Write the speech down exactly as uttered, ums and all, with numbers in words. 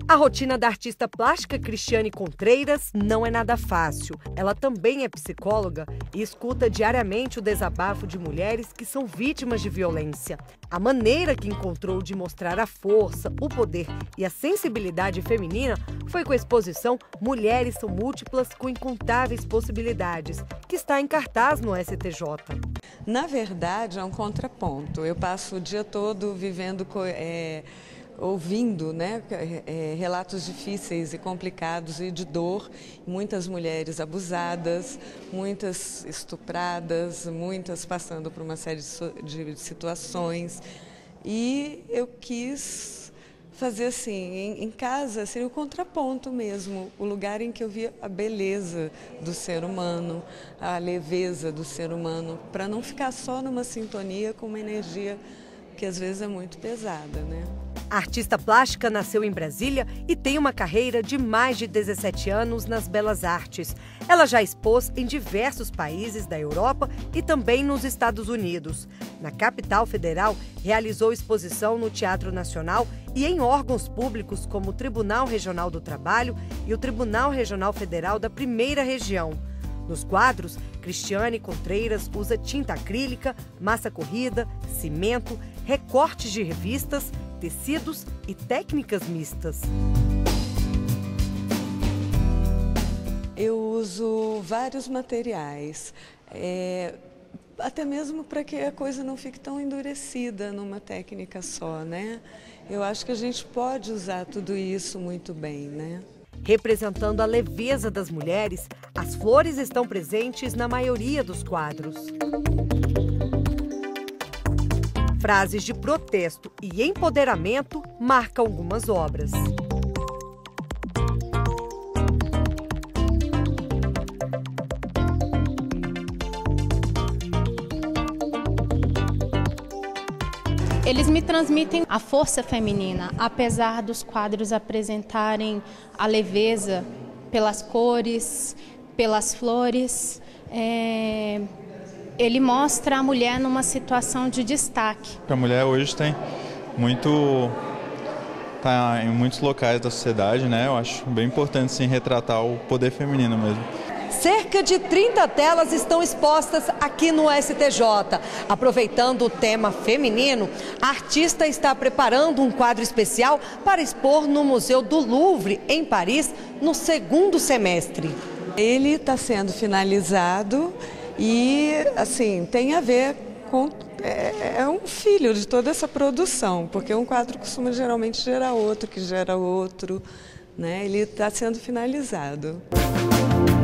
A rotina da artista plástica Cristiane Contreiras não é nada fácil. Ela também é psicóloga e escuta diariamente o desabafo de mulheres que são vítimas de violência. A maneira que encontrou de mostrar a força, o poder e a sensibilidade feminina foi com a exposição Mulheres São Múltiplas com Incontáveis Possibilidades, que está em cartaz no S T J. Na verdade, é um contraponto. Eu passo o dia todo vivendo... É... ouvindo né, é, relatos difíceis e complicados e de dor, muitas mulheres abusadas, muitas estupradas, muitas passando por uma série de situações. E eu quis fazer assim, em, em casa, seria o contraponto mesmo, o lugar em que eu via a beleza do ser humano, a leveza do ser humano, para não ficar só numa sintonia com uma energia que às vezes é muito pesada, né? A artista plástica nasceu em Brasília e tem uma carreira de mais de dezessete anos nas belas artes. Ela já expôs em diversos países da Europa e também nos Estados Unidos. Na capital federal, realizou exposição no Teatro Nacional e em órgãos públicos como o Tribunal Regional do Trabalho e o Tribunal Regional Federal da Primeira Região. Nos quadros, Cristiane Contreiras usa tinta acrílica, massa corrida, cimento, recortes de revistas, tecidos e técnicas mistas. Eu uso vários materiais, é, até mesmo para que a coisa não fique tão endurecida numa técnica só, né? Eu acho que a gente pode usar tudo isso muito bem, né? Representando a leveza das mulheres, as flores estão presentes na maioria dos quadros. Frases de protesto e empoderamento marcam algumas obras. Eles me transmitem a força feminina, apesar dos quadros apresentarem a leveza pelas cores, pelas flores. É... Ele mostra a mulher numa situação de destaque. A mulher hoje tem muito, tá em muitos locais da sociedade, né? Eu acho bem importante sim retratar o poder feminino mesmo. Cerca de trinta telas estão expostas aqui no S T J. Aproveitando o tema feminino, a artista está preparando um quadro especial para expor no Museu do Louvre, em Paris, no segundo semestre. Ele está sendo finalizado e, assim, tem a ver com... É, é um filho de toda essa produção, porque um quadro costuma geralmente gerar outro, que gera outro, né? Ele está sendo finalizado.